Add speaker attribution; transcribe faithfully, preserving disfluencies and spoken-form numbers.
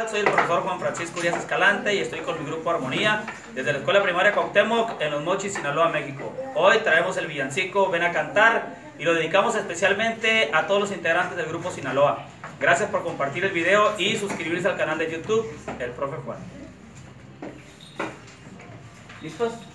Speaker 1: tal? Soy el profesor Juan Francisco Urias Escalante y estoy con mi grupo Armonía desde la Escuela Primaria Cuauhtémoc en Los Mochis, Sinaloa, México. Hoy traemos el villancico Ven a Cantar y lo dedicamos especialmente a todos los integrantes del grupo Sinaloa. Gracias por compartir el video y suscribirse al canal de YouTube El Profe Juan.
Speaker 2: ¿Listos?